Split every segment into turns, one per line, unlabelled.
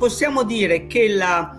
possiamo dire che la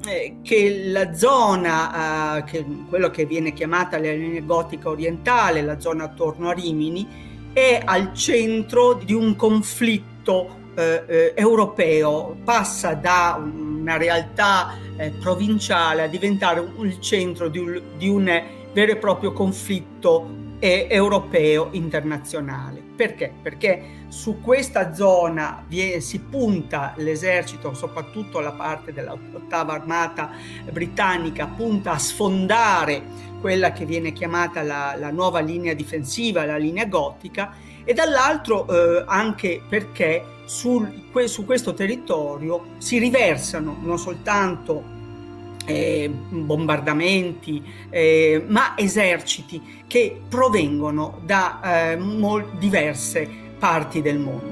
zona, quello che viene chiamata la linea gotica orientale, la zona attorno a Rimini, è al centro di un conflitto europeo, passa da una realtà provinciale a diventare il centro di un vero e proprio conflitto europeo internazionale. Perché? Perché su questa zona si punta l'esercito, soprattutto la parte dell'ottava armata britannica, punta a sfondare quella che viene chiamata la nuova linea difensiva, la linea gotica, e dall'altro anche perché su questo territorio si riversano non soltanto bombardamenti, ma eserciti che provengono da diverse parti del mondo.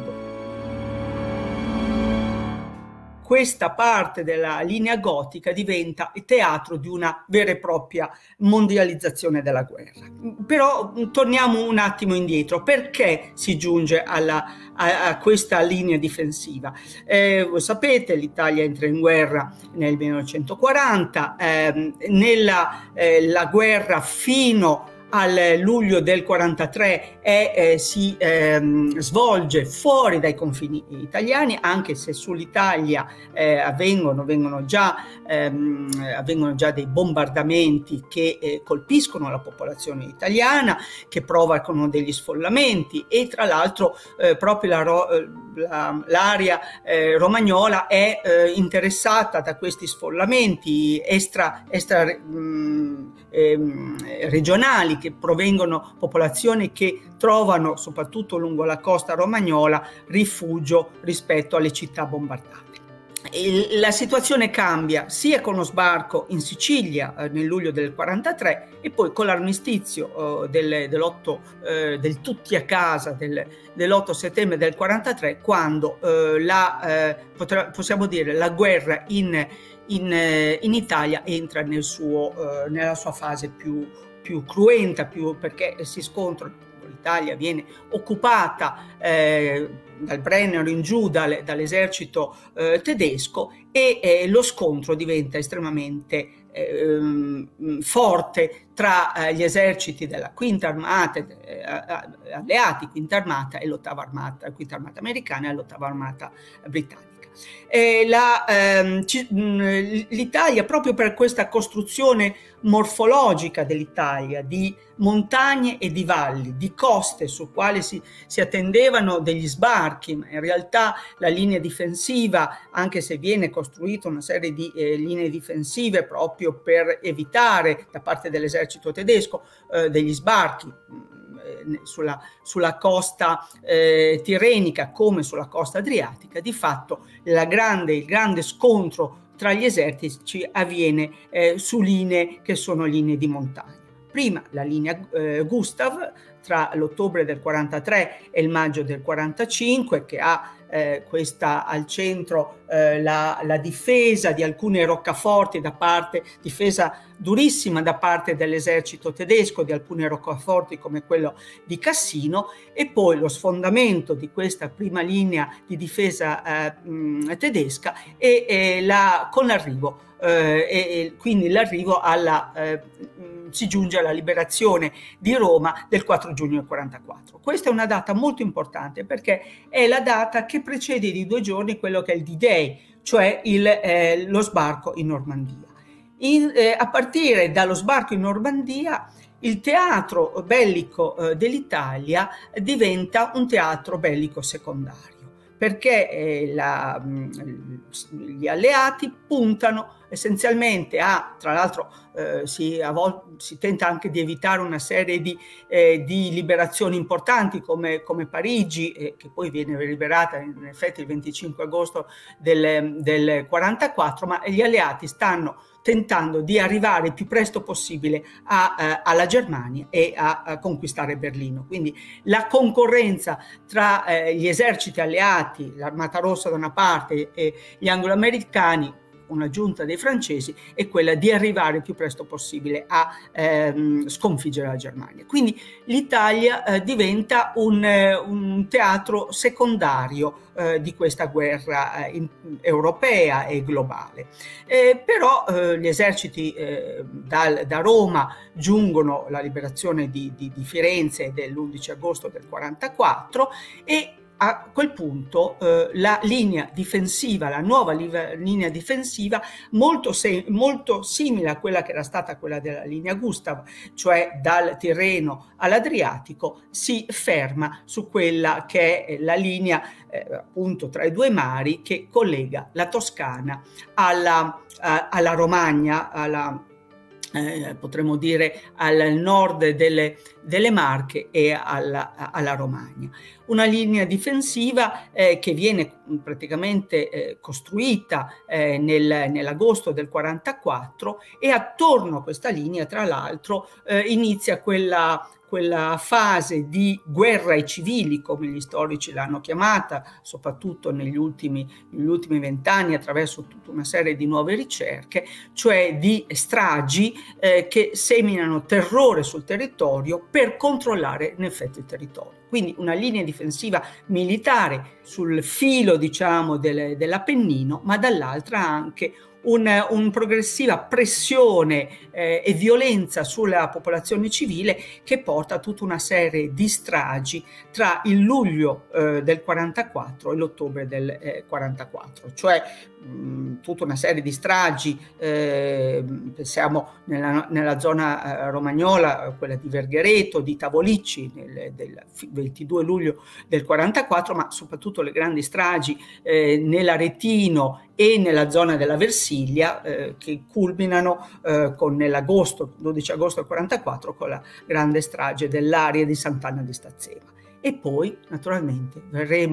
Questa parte della linea gotica diventa il teatro di una vera e propria mondializzazione della guerra. Però torniamo un attimo indietro. Perché si giunge a questa linea difensiva? Voi sapete, l'Italia entra in guerra nel 1940, la guerra fino al luglio del 43 si svolge fuori dai confini italiani, anche se sull'Italia avvengono già dei bombardamenti che colpiscono la popolazione italiana, che provocano degli sfollamenti, e tra l'altro proprio l'area romagnola è interessata da questi sfollamenti regionali, che provengono popolazioni che trovano soprattutto lungo la costa romagnola rifugio rispetto alle città bombardate. La situazione cambia sia con lo sbarco in Sicilia nel luglio del 43 e poi con l'armistizio del tutti a casa dell'8 settembre del 43, quando possiamo dire la guerra in Italia entra nella sua fase più cruenta, perché si scontra. L'Italia viene occupata dal Brennero in giù dall'esercito tedesco, e lo scontro diventa estremamente forte tra gli eserciti della Quinta Armata alleati, Quinta Armata e l'Ottava Armata, la Quinta Armata americana e l'Ottava Armata britannica. L'Italia, proprio per questa costruzione morfologica dell'Italia, di montagne e di valli, di coste su quali si attendevano degli sbarchi, ma in realtà la linea difensiva, anche se viene costruita una serie di linee difensive proprio per evitare da parte dell'esercito tedesco degli sbarchi sulla costa tirrenica come sulla costa adriatica, di fatto il grande scontro tra gli eserciti avviene su linee che sono linee di montagna. Prima la linea Gustav tra l'ottobre del 43 e il maggio del 45, che ha questa al centro la difesa di alcune roccaforti difesa durissima da parte dell'esercito tedesco di alcune roccaforti come quello di Cassino, e poi lo sfondamento di questa prima linea di difesa tedesca con l'arrivo quindi l'arrivo si giunge alla liberazione di Roma del 4 giugno del 44. Questa è una data molto importante perché è la data che precede di 2 giorni quello che è il D-Day, cioè lo sbarco in Normandia. A partire dallo sbarco in Normandia, il teatro bellico dell'Italia diventa un teatro bellico secondario, perché gli alleati puntano essenzialmente tra l'altro si tenta anche di evitare una serie di liberazioni importanti come Parigi, che poi viene liberata in effetti il 25 agosto del 44, ma gli alleati stanno tentando di arrivare il più presto possibile alla Germania e a conquistare Berlino. Quindi la concorrenza tra gli eserciti alleati, l'Armata Rossa da una parte e gli anglo-americani, una giunta dei francesi è quella di arrivare il più presto possibile a sconfiggere la Germania. Quindi l'Italia diventa un teatro secondario di questa guerra europea e globale. Però gli eserciti da Roma giungono alla liberazione di Firenze dell'11 agosto del 44 e a quel punto la linea difensiva, la nuova linea difensiva, molto simile a quella che era stata quella della linea Gustav, cioè dal Tirreno all'Adriatico, si ferma su quella che è la linea appunto tra i due mari che collega la Toscana alla Romagna, potremmo dire al nord delle Marche e alla Romagna. Una linea difensiva che viene praticamente costruita nell'agosto del 44 e attorno a questa linea, tra l'altro, inizia quella fase di guerra ai civili, come gli storici l'hanno chiamata, soprattutto negli ultimi 20 anni attraverso tutta una serie di nuove ricerche, cioè di stragi che seminano terrore sul territorio per controllare in effetti il territorio. Quindi una linea difensiva militare sul filo, diciamo, dell'Appennino, ma dall'altra anche una progressiva pressione e violenza sulla popolazione civile che porta a tutta una serie di stragi tra il luglio del 44 e l'ottobre del 44, cioè tutta una serie di stragi, pensiamo nella zona romagnola, quella di Verghereto, di Tavolicci del 22 luglio del 44, ma soprattutto le grandi stragi nell'Aretino e nella zona della Versilia che culminano con nell'agosto, 12 agosto del 44, con la grande strage dell'area di Sant'Anna di Stazzema. E poi naturalmente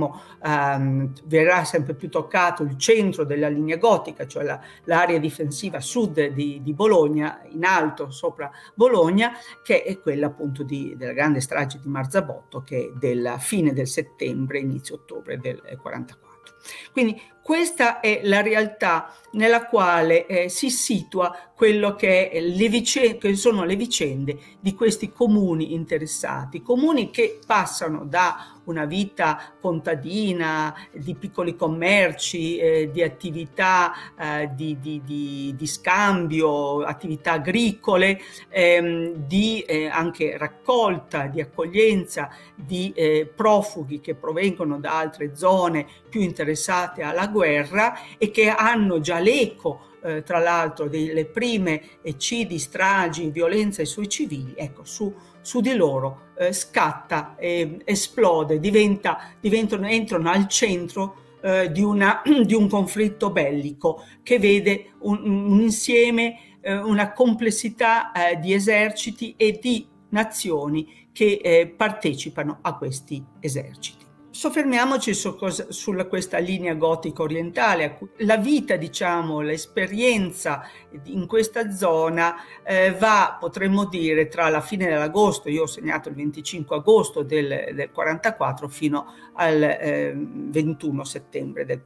verrà sempre più toccato il centro della linea gotica, cioè l'area difensiva sud di Bologna, in alto sopra Bologna, che è quella appunto della grande strage di Marzabotto, che è della fine del settembre, inizio ottobre del 44. Quindi questa è la realtà nella quale si situa quello che sono le vicende di questi comuni interessati, comuni che passano da una vita contadina, di piccoli commerci, di attività di scambio, attività agricole, di anche raccolta, di accoglienza di profughi che provengono da altre zone più interessate alla guerra e che hanno già l'eco tra l'altro delle prime eccidi, stragi, violenza sui civili. Ecco, su di loro scatta, esplode, entrano al centro di un conflitto bellico che vede un insieme, una complessità di eserciti e di nazioni che partecipano a questi eserciti. Soffermiamoci su questa linea gotica orientale. La vita, diciamo, l'esperienza in questa zona va, potremmo dire, tra la fine dell'agosto, io ho segnato il 25 agosto del 44, fino al 21 settembre del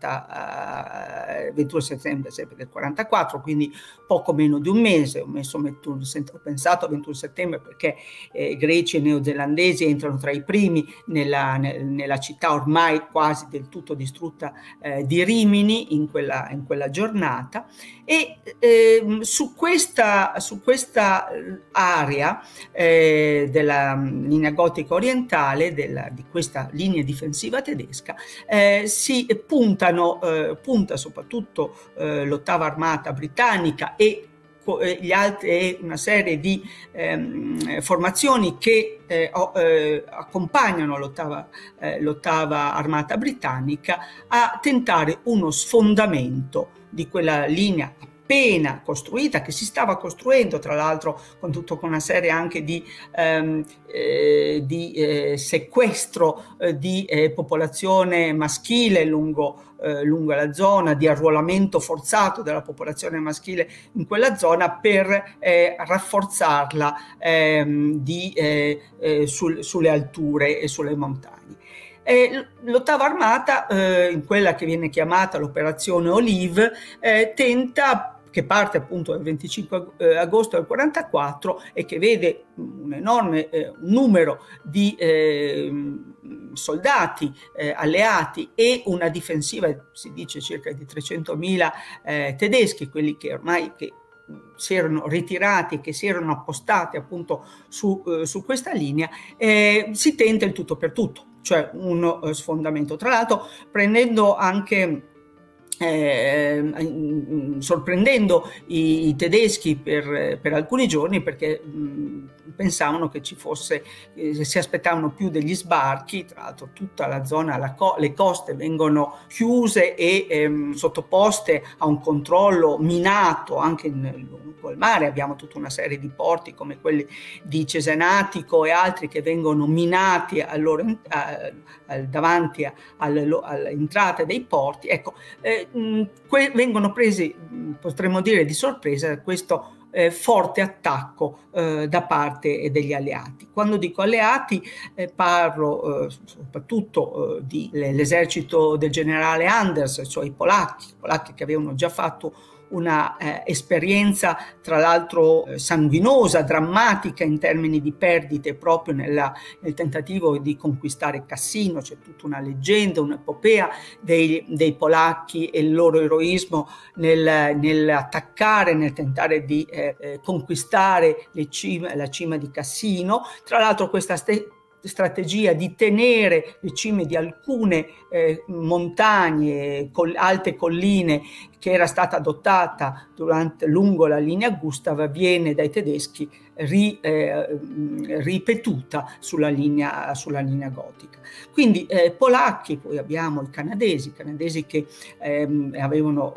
44, quindi poco meno di un mese. Ho pensato al 21 settembre perché greci e neozelandesi entrano tra i primi nella città ormai quasi del tutto distrutta di Rimini in quella giornata, e su questa area della linea gotica orientale, di questa linea difensiva tedesca, punta soprattutto l'8ª armata britannica e una serie di formazioni che accompagnano l'8ª armata britannica a tentare uno sfondamento di quella linea appena costruita, che si stava costruendo tra l'altro con una serie anche di sequestro di popolazione maschile lungo la zona, di arruolamento forzato della popolazione maschile in quella zona per rafforzarla sulle alture e sulle montagne. L'ottava armata, in quella che viene chiamata l'operazione Olive, tenta, che parte appunto il 25 agosto del 44 e che vede un enorme numero di soldati alleati e una difensiva, si dice circa di 300.000 tedeschi, quelli che ormai si erano ritirati e che si erano appostati appunto su questa linea. Si tenta il tutto per tutto, cioè uno sfondamento, tra l'altro prendendo anche sorprendendo i tedeschi per alcuni giorni, perché pensavano che ci fosse, si aspettavano più degli sbarchi. Tra l'altro tutta la zona, le coste vengono chiuse e sottoposte a un controllo minato anche lungo il mare. Abbiamo tutta una serie di porti come quelli di Cesenatico e altri che vengono minati davanti all'entrata dei porti. Ecco, vengono presi, potremmo dire, di sorpresa da questo forte attacco da parte degli alleati. Quando dico alleati parlo soprattutto dell'esercito del generale Anders, cioè i polacchi che avevano già fatto una esperienza tra l'altro sanguinosa, drammatica in termini di perdite proprio nel tentativo di conquistare Cassino. C'è tutta una leggenda, un'epopea dei polacchi e il loro eroismo nell'attaccare, nel tentare di conquistare la cima di Cassino. Tra l'altro questa strategia di tenere le cime di alcune montagne, alte colline, che era stata adottata lungo la linea Gustav, viene dai tedeschi ripetuta sulla linea gotica. Quindi polacchi, poi abbiamo i canadesi che avevano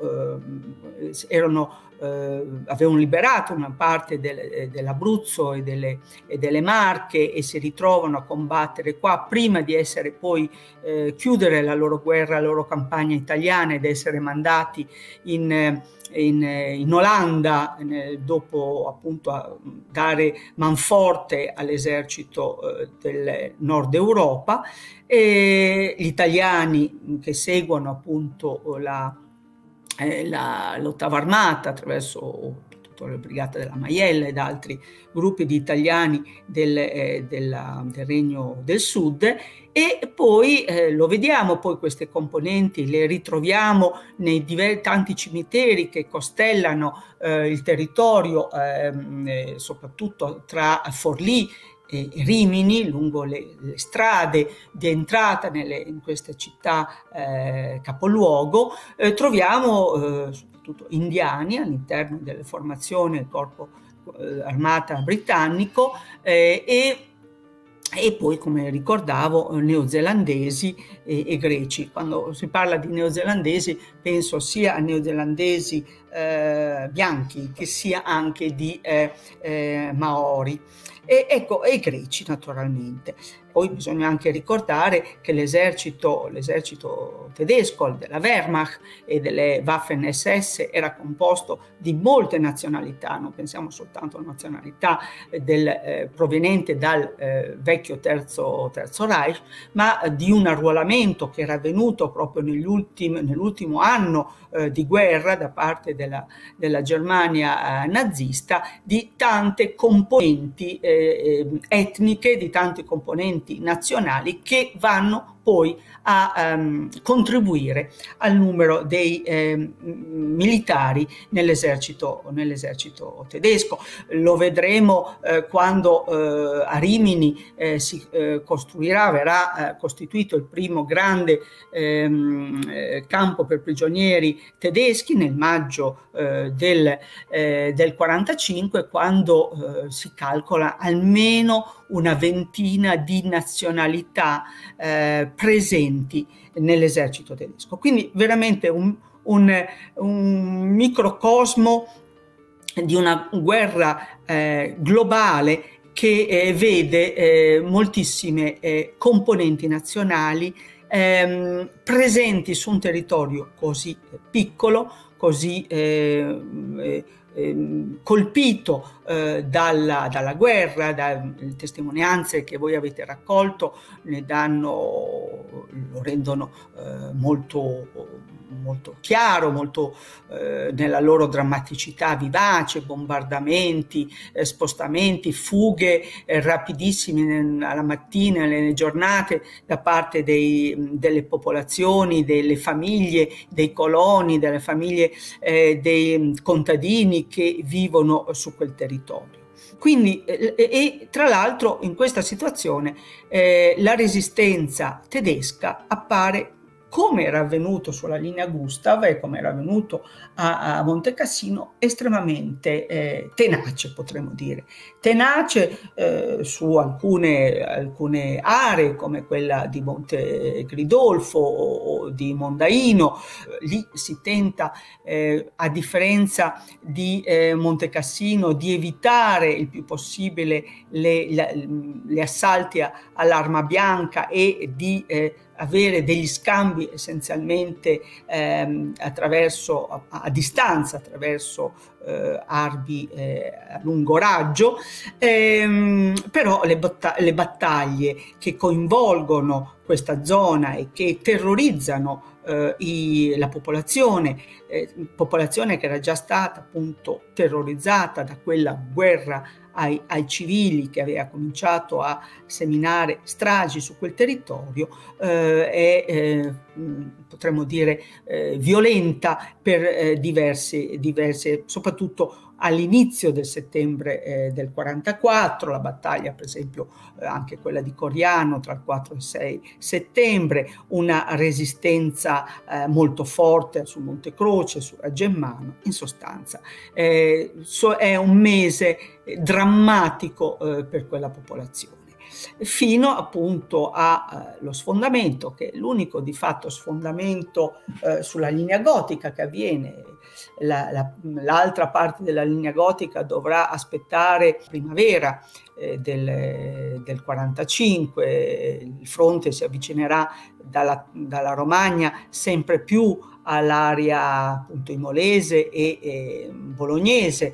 liberato una parte dell'Abruzzo e delle Marche e si ritrovano a combattere qua prima di essere poi chiudere la loro guerra, la loro campagna italiana ed essere mandati in Olanda dopo appunto a dare manforte all'esercito del nord Europa. E gli italiani che seguono appunto l'ottava armata attraverso le brigate della Maiella ed altri gruppi di italiani del Regno del Sud, e poi lo vediamo, poi queste componenti le ritroviamo nei tanti cimiteri che costellano il territorio, soprattutto tra Forlì e Rimini, lungo le strade di entrata in queste città capoluogo. Troviamo soprattutto indiani all'interno delle formazioni del corpo armata britannico e poi, come ricordavo, neozelandesi e greci. Quando si parla di neozelandesi penso sia a neozelandesi bianchi che sia anche di maori. E greci naturalmente. Poi bisogna anche ricordare che l'esercito tedesco della Wehrmacht e delle Waffen SS era composto di molte nazionalità, non pensiamo soltanto alla nazionalità proveniente dal vecchio terzo Reich, ma di un arruolamento che era avvenuto proprio nell'ultimo anno di guerra da parte della Germania nazista, di tante componenti etniche, di tanti componenti nazionali che vanno poi a contribuire al numero dei militari nell'esercito tedesco. Lo vedremo quando a Rimini verrà costituito il primo grande campo per prigionieri tedeschi nel maggio del 45, quando si calcola almeno una ventina di nazionalità presenti nell'esercito tedesco. Quindi veramente un microcosmo di una guerra globale che vede moltissime componenti nazionali presenti su un territorio così piccolo, così colpito dalla guerra. Le testimonianze che voi avete raccolto lo rendono molto chiaro, molto nella loro drammaticità vivace: bombardamenti, spostamenti, fughe rapidissime alla mattina, nelle giornate, da parte delle popolazioni, delle famiglie, dei coloni, delle famiglie dei contadini che vivono su quel territorio. Quindi, e tra l'altro in questa situazione la resistenza tedesca appare, come era avvenuto sulla linea Gustav e come era avvenuto a Monte Cassino, estremamente tenace, potremmo dire. Tenace su alcune aree, come quella di Monte Gridolfo o di Mondaino. Lì si tenta, a differenza di Monte Cassino, di evitare il più possibile gli assalti all'arma bianca e di avere degli scambi essenzialmente a distanza, attraverso armi a lungo raggio, però le battaglie che coinvolgono questa zona e che terrorizzano la popolazione che era già stata appunto terrorizzata da quella guerra ai civili, che aveva cominciato a seminare stragi su quel territorio, potremmo dire violenta per diverse, soprattutto all'inizio del settembre del 44, la battaglia per esempio anche quella di Coriano tra il 4 e il 6 settembre, una resistenza molto forte sul Monte Croce, su Ragemmano. In sostanza è un mese drammatico per quella popolazione, fino appunto allo sfondamento, che è l'unico di fatto sfondamento sulla linea gotica che avviene. L'altra parte della linea gotica dovrà aspettare primavera del 45, il fronte si avvicinerà dalla Romagna sempre più all'area appunto imolese e bolognese.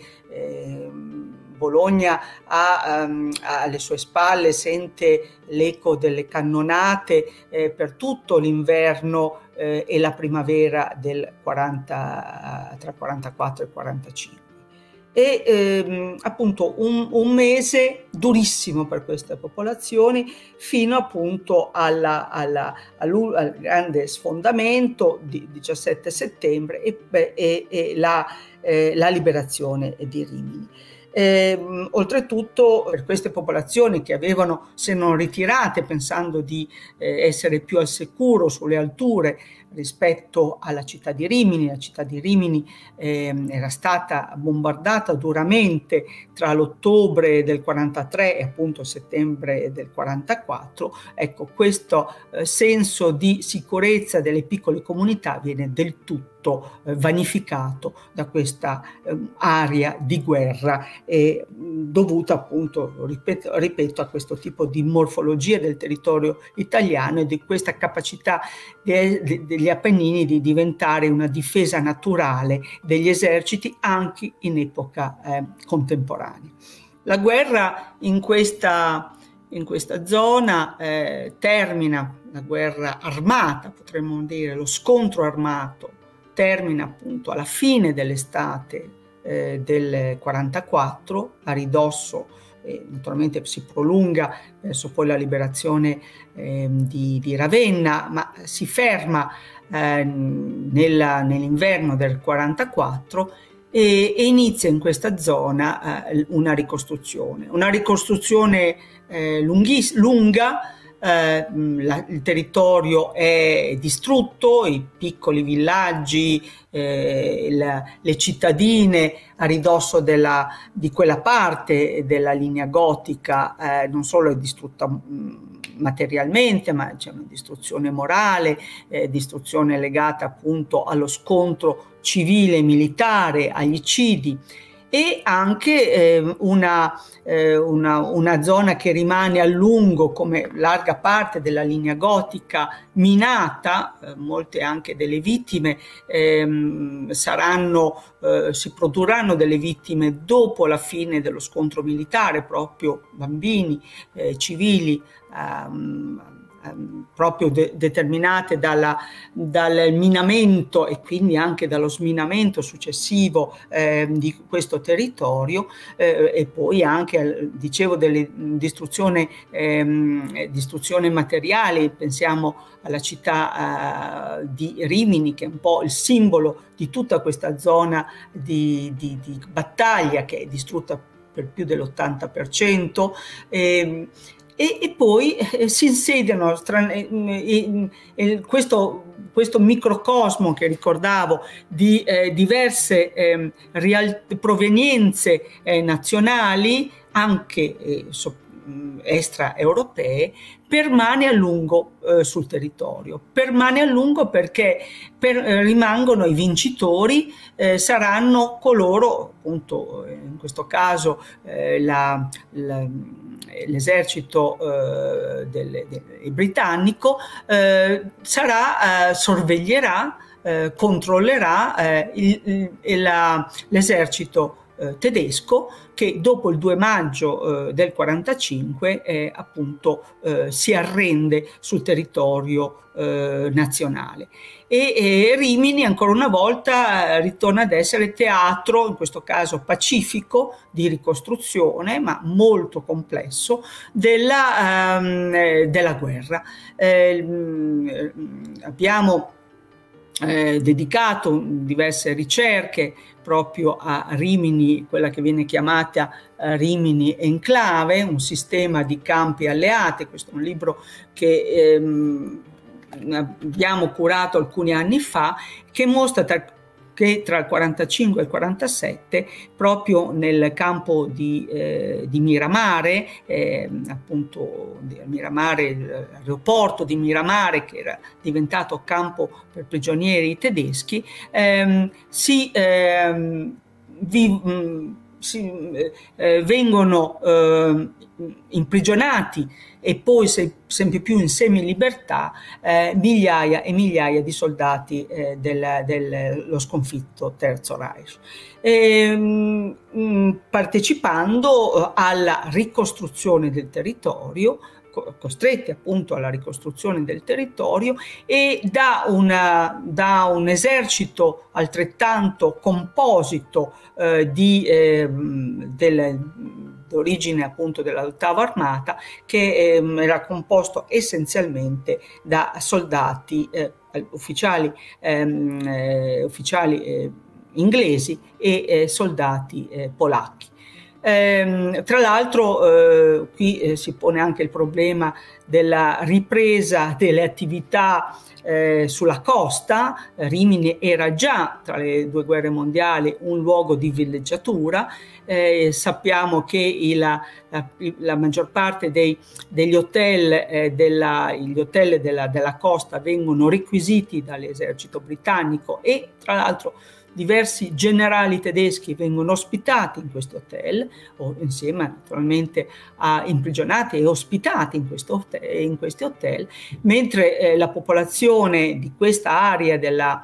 Bologna ha alle sue spalle, sente l'eco delle cannonate per tutto l'inverno e la primavera tra il 44 e il 45. E appunto un mese durissimo per queste popolazioni, fino appunto al grande sfondamento di 17 settembre e la liberazione di Rimini. Oltretutto, per queste popolazioni che si erano ritirate pensando di essere più al sicuro sulle alture rispetto alla città di Rimini, la città di Rimini era stata bombardata duramente tra l'ottobre del 43 e appunto settembre del 44. Ecco, questo senso di sicurezza delle piccole comunità viene del tutto vanificato da questa area di guerra, dovuta appunto, ripeto, a questo tipo di morfologia del territorio italiano e di questa capacità degli Appennini di diventare una difesa naturale degli eserciti anche in epoca contemporanea. La guerra in questa zona termina, la guerra armata, potremmo dire, lo scontro armato termina appunto alla fine dell'estate del 44, a ridosso, naturalmente si prolunga verso poi la liberazione di Ravenna, ma si ferma nell'inverno del 44 e inizia in questa zona una ricostruzione lunga. Il territorio è distrutto, i piccoli villaggi, le cittadine a ridosso di quella parte della linea gotica non solo è distrutta materialmente, ma c'è una distruzione morale, distruzione legata appunto allo scontro civile e militare, agli eccidi. e anche una zona che rimane a lungo, come larga parte della linea gotica, minata. Molte anche delle vittime si produrranno delle vittime dopo la fine dello scontro militare, proprio bambini, civili, proprio determinate dal minamento e quindi anche dallo sminamento successivo di questo territorio, e poi anche, dicevo, delle distruzione materiale. Pensiamo alla città di Rimini, che è un po' il simbolo di tutta questa zona di battaglia, che è distrutta per più dell'80%. E poi si insediano questo microcosmo che ricordavo di diverse provenienze nazionali, anche extraeuropee, permane a lungo sul territorio. Permane a lungo perché rimangono i vincitori, saranno coloro, appunto, in questo caso l'esercito britannico sorveglierà, controllerà l'esercito tedesco, che dopo il 2 maggio del 45 appunto si arrende sul territorio nazionale. E Rimini ancora una volta ritorna ad essere teatro, in questo caso pacifico, di ricostruzione, ma molto complesso, della guerra. Abbiamo dedicato diverse ricerche proprio a Rimini, quella che viene chiamata Rimini Enclave, un sistema di campi alleati. Questo è un libro che abbiamo curato alcuni anni fa, che mostra che tra il 45 e il 47, proprio nel campo di Miramare, appunto Miramare, l'aeroporto di Miramare, che era diventato campo per prigionieri tedeschi, vengono imprigionati e poi sempre più in semilibertà migliaia e migliaia di soldati dello sconfitto Terzo Reich, partecipando alla ricostruzione del territorio, costretti appunto alla ricostruzione del territorio, e da un esercito altrettanto composito d'origine appunto dell'8ª armata, che era composto essenzialmente da soldati ufficiali inglesi e soldati polacchi. Tra l'altro qui si pone anche il problema della ripresa delle attività sulla costa. Rimini era già, tra le 2 guerre mondiali, un luogo di villeggiatura. Sappiamo che la maggior parte degli hotel della costa vengono requisiti dall'esercito britannico, e tra l'altro diversi generali tedeschi vengono ospitati in questi hotel, o insieme naturalmente a imprigionati e ospitati in questi hotel, mentre la popolazione di questa area della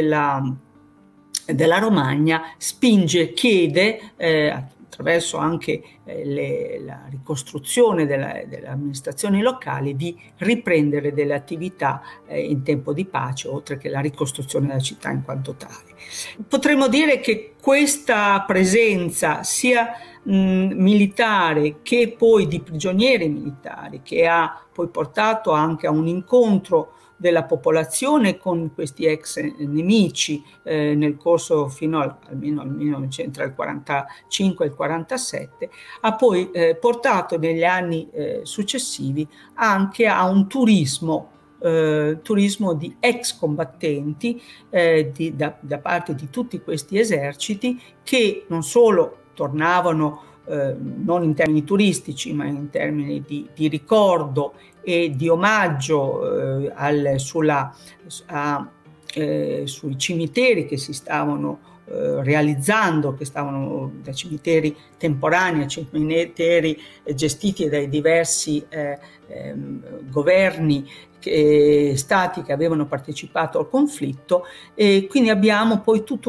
Romagna chiede, attraverso anche la ricostruzione delle amministrazioni locali, di riprendere delle attività in tempo di pace, oltre che la ricostruzione della città in quanto tale. Potremmo dire che questa presenza sia militare che poi di prigionieri militari, che ha poi portato anche a un incontro della popolazione con questi ex nemici nel corso fino almeno tra il 45 e il 47, ha poi portato negli anni successivi anche a un turismo di ex combattenti da parte di tutti questi eserciti, che non solo tornavano non in termini turistici, ma in termini di ricordo e di omaggio sui cimiteri che si stavano realizzando, che stavano da cimiteri temporanei a cimiteri gestiti dai diversi governi stati che avevano partecipato al conflitto, e quindi abbiamo poi tutta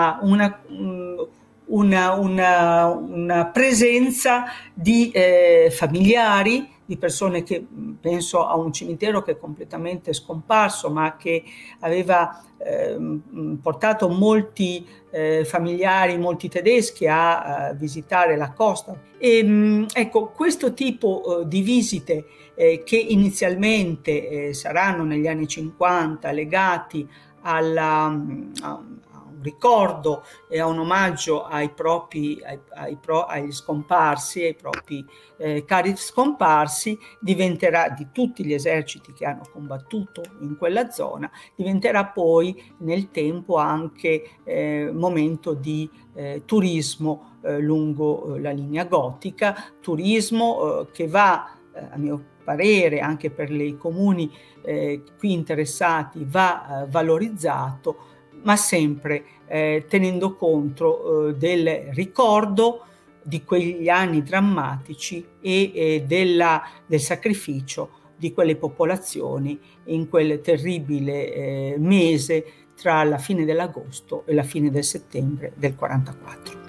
una presenza di familiari, di persone che, penso a un cimitero che è completamente scomparso, ma che aveva portato molti familiari, molti tedeschi a visitare la costa. E ecco, questo tipo di visite che inizialmente saranno negli anni 50 legati a un ricordo e a un omaggio agli scomparsi, ai propri cari scomparsi, diventerà, di tutti gli eserciti che hanno combattuto in quella zona, diventerà poi nel tempo anche momento di turismo lungo la linea gotica, turismo che va, a mio parere, anche per i comuni qui interessati, va valorizzato, ma sempre tenendo conto del ricordo di quegli anni drammatici e del sacrificio di quelle popolazioni in quel terribile mese tra la fine dell'agosto e la fine del settembre del 44.